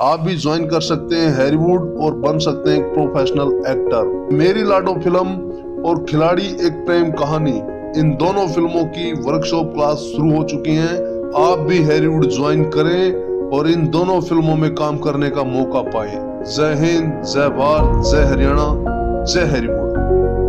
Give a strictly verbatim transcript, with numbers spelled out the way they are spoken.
आप भी ज्वाइन कर सकते हैं हैरीवुड और बन सकते हैं एक प्रोफेशनल एक्टर। मेरी लाडो फिल्म और खिलाड़ी एक प्रेम कहानी, इन दोनों फिल्मों की वर्कशॉप क्लास शुरू हो चुकी हैं। आप भी हैरीवुड ज्वाइन करें और इन दोनों फिल्मों में काम करने का मौका पाएं। जय हिंद, जय भारत, जय हरियाणा, जय हैरीवुड।